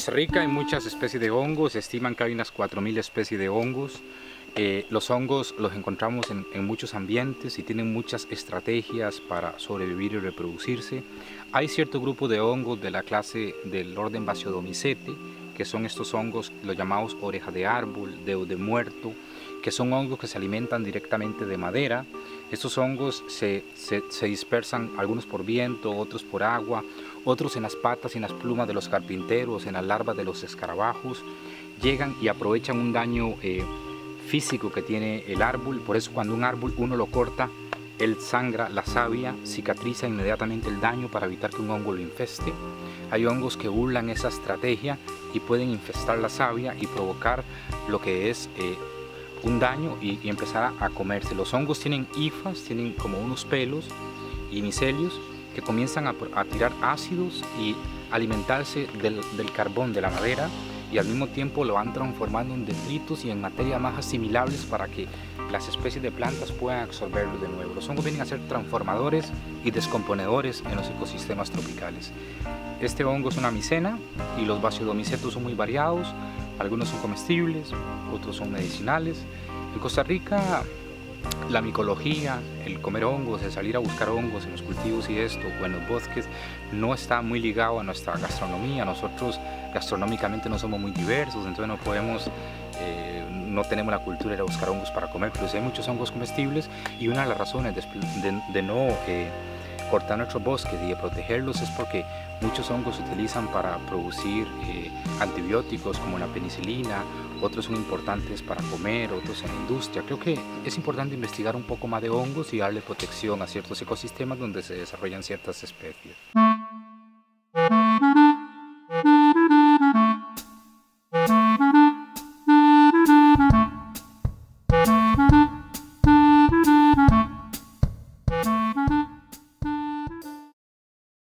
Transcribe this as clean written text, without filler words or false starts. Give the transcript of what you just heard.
Costa Rica hay muchas especies de hongos, se estiman que hay unas 4000 especies de hongos. Los hongos los encontramos en muchos ambientes y tienen muchas estrategias para sobrevivir y reproducirse. Hay cierto grupo de hongos de la clase del orden Basiodiomycete, que son estos hongos, los llamados oreja de árbol, dedo de muerto, que son hongos que se alimentan directamente de madera. Estos hongos se dispersan, algunos por viento, otros por agua, otros en las patas y en las plumas de los carpinteros, en las larvas de los escarabajos. Llegan y aprovechan un daño físico que tiene el árbol. Por eso cuando un árbol uno lo corta, él sangra la savia, cicatriza inmediatamente el daño para evitar que un hongo lo infeste. Hay hongos que burlan esa estrategia y pueden infestar la savia y provocar lo que es un daño y empezar a comerse. Los hongos tienen hifas, tienen como unos pelos y micelios que comienzan a tirar ácidos y alimentarse del carbón de la madera, y al mismo tiempo lo van transformando en detritos y en materias más asimilables para que las especies de plantas puedan absorberlo de nuevo. Los hongos vienen a ser transformadores y descomponedores en los ecosistemas tropicales. Este hongo es una micena y los Basiodiomycetos son muy variados. Algunos son comestibles, otros son medicinales. En Costa Rica la micología, el comer hongos, el salir a buscar hongos en los cultivos y esto, o en los bosques, no está muy ligado a nuestra gastronomía. Nosotros gastronómicamente no somos muy diversos, entonces no podemos, no tenemos la cultura de ir a buscar hongos para comer, pero sí hay muchos hongos comestibles, y una de las razones de no cortar nuestros bosques y de protegerlos es porque muchos hongos se utilizan para producir antibióticos como la penicilina, otros son importantes para comer, otros en la industria. Creo que es importante investigar un poco más de hongos y darle protección a ciertos ecosistemas donde se desarrollan ciertas especies.